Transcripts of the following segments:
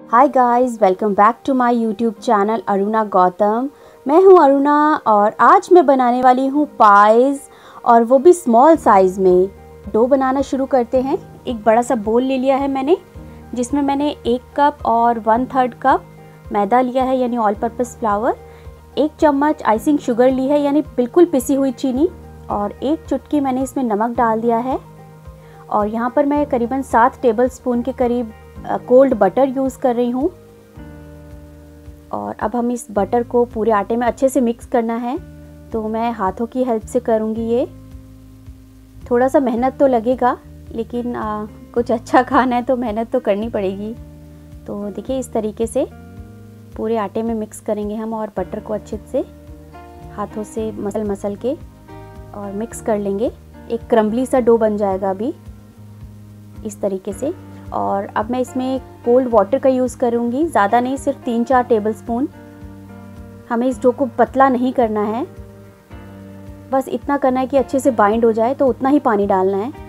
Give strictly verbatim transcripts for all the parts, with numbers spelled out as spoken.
Hi guys, welcome back to my YouTube channel Aruna Gautam. मैं हूं अरुणा और आज मैं बनाने वाली हूं पाइज़, और वो भी स्मॉल साइज़ में। डो बनाना शुरू करते हैं। एक बड़ा सा बोल ले लिया है मैंने, जिसमें मैंने एक कप और वन थर्ड कप मैदा लिया है, यानी ऑल पर्पस फ्लावर। एक चम्मच आइसिंग शुगर ली है, यानी बिल्कुल पिसी हुई चीनी, और एक चुटकी मैंने इसमें नमक डाल दिया है। और यहाँ पर मैं करीबन सात टेबल स्पून के करीब कोल्ड बटर यूज़ कर रही हूँ। और अब हम इस बटर को पूरे आटे में अच्छे से मिक्स करना है, तो मैं हाथों की हेल्प से करूँगी। ये थोड़ा सा मेहनत तो लगेगा, लेकिन आ, कुछ अच्छा खाना है तो मेहनत तो करनी पड़ेगी। तो देखिए, इस तरीके से पूरे आटे में मिक्स करेंगे हम, और बटर को अच्छे से हाथों से मसल मसल के और मिक्स कर लेंगे। एक क्रम्बली सा डो बन जाएगा अभी इस तरीके से। और अब मैं इसमें कोल्ड वाटर का यूज़ करूँगी, ज़्यादा नहीं, सिर्फ तीन चार टेबल स्पून। हमें इस डो को पतला नहीं करना है, बस इतना करना है कि अच्छे से बाइंड हो जाए, तो उतना ही पानी डालना है।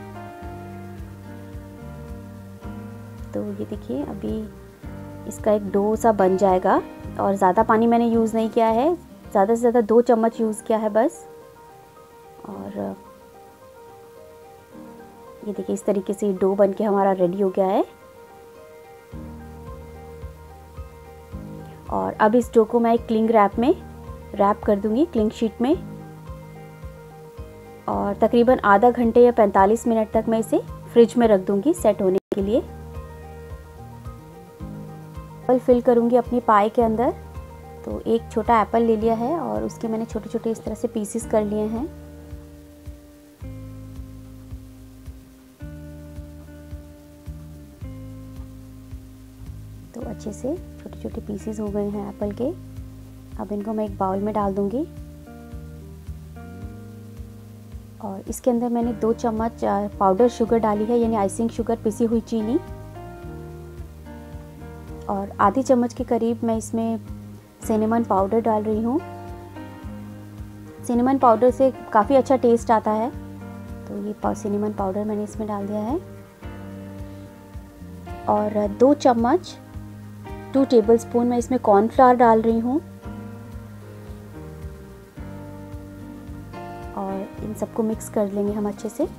तो ये देखिए, अभी इसका एक डो सा बन जाएगा, और ज़्यादा पानी मैंने यूज़ नहीं किया है, ज़्यादा से ज़्यादा दो चम्मच यूज़ किया है बस। और ये देखिए, इस तरीके से डो बन के हमारा रेडी हो गया है। और अब इस डो को मैं एक क्लिंग रैप में रैप कर दूंगी, क्लिंग शीट में। और तकरीबन आधा घंटे या पैंतालीस मिनट तक मैं इसे फ्रिज में रख दूंगी सेट होने के लिए। एप्पल फिल करूंगी अपनी पाई के अंदर। तो एक छोटा एप्पल ले लिया है, और उसके मैंने छोटे छोटे इस तरह से पीसेस कर लिए हैं। तो अच्छे से छोटे छोटे पीसेस हो गए हैं एप्पल के। अब इनको मैं एक बाउल में डाल दूंगी, और इसके अंदर मैंने दो चम्मच पाउडर शुगर डाली है, यानी आइसिंग शुगर, पिसी हुई चीनी। और आधी चम्मच के करीब मैं इसमें सिनेमन पाउडर डाल रही हूँ। सिनेमन पाउडर से काफ़ी अच्छा टेस्ट आता है, तो ये सिनेमन पाउडर मैंने इसमें डाल दिया है। और दो चम्मच टू टेबलस्पून मैं इसमें कॉर्नफ्लावर डाल रही हूँ, और इन सबको मिक्स कर लेंगे हम अच्छे से।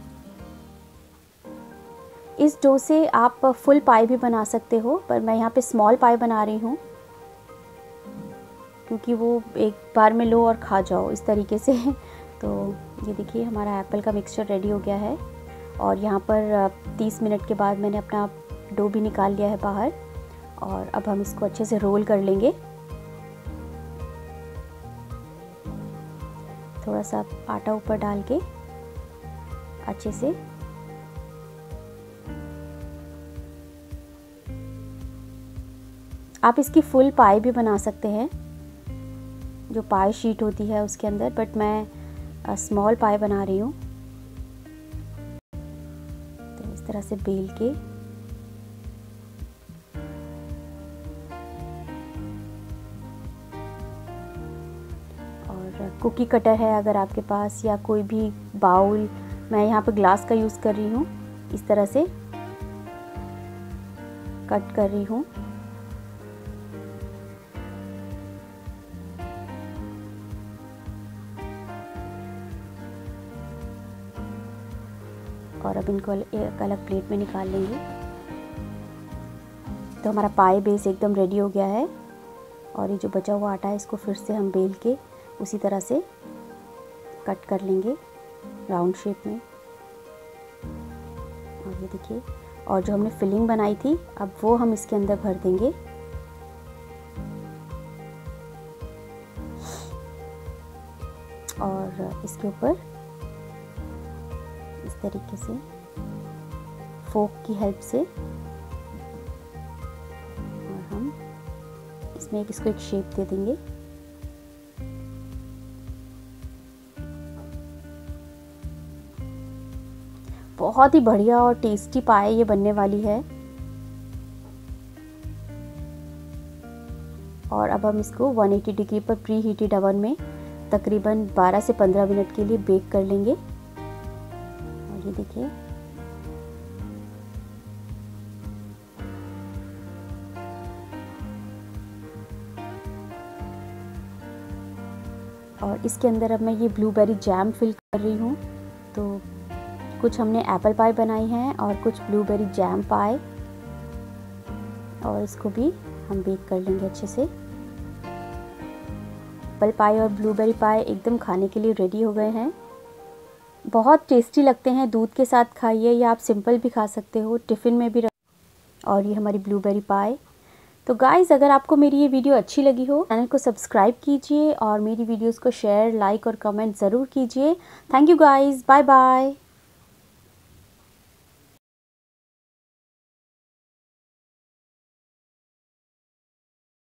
इस डो से आप फुल पाई भी बना सकते हो, पर मैं यहाँ पे स्मॉल पाई बना रही हूँ, क्योंकि वो एक बार में लो और खा जाओ इस तरीके से। तो ये देखिए, हमारा एप्पल का मिक्सचर रेडी हो गया है। और यहाँ पर तीस मिनट के बाद मैंने अपना डो भी निकाल लिया है बाहर, और अब हम इसको अच्छे से रोल कर लेंगे। थोड़ा सा आटा ऊपर डाल के अच्छे से। आप इसकी फुल पाई भी बना सकते हैं, जो पाई शीट होती है उसके अंदर, बट मैं स्मॉल पाई बना रही हूँ। तो इस तरह से बेल के कुकी कटर है अगर आपके पास, या कोई भी बाउल, मैं यहाँ पे ग्लास का यूज़ कर रही हूँ। इस तरह से कट कर रही हूँ। और अब इनको एक अलग प्लेट में निकाल लेंगे। तो हमारा पाई बेस एकदम रेडी हो गया है, और ये जो बचा हुआ आटा है, इसको फिर से हम बेल के उसी तरह से कट कर लेंगे राउंड शेप में। और ये देखिए, और जो हमने फिलिंग बनाई थी, अब वो हम इसके अंदर भर देंगे। और इसके ऊपर इस तरीके से फोक की हेल्प से, और हम इसमें एक इसको एक शेप दे देंगे। बहुत ही बढ़िया और टेस्टी पाई ये बनने वाली है। और अब हम इसको एक सौ अस्सी डिग्री पर प्री हीटेड ओवन में तकरीबन बारह से पंद्रह मिनट के लिए बेक कर लेंगे। और ये देखिए, और इसके अंदर अब मैं ये ब्लूबेरी जैम फिल कर रही हूँ। तो कुछ हमने एप्पल पाई बनाई है और कुछ ब्लूबेरी जैम पाई, और इसको भी हम बेक कर लेंगे अच्छे से। एप्पल पाई और ब्लूबेरी पाई एकदम खाने के लिए रेडी हो गए हैं। बहुत टेस्टी लगते हैं, दूध के साथ खाइए या आप सिंपल भी खा सकते हो, टिफ़िन में भी रख। और ये हमारी ब्लूबेरी पाई। तो गाइज़, अगर आपको मेरी ये वीडियो अच्छी लगी हो, चैनल को सब्सक्राइब कीजिए और मेरी वीडियोस को शेयर, लाइक और कमेंट ज़रूर कीजिए। Thank you guys, bye bye.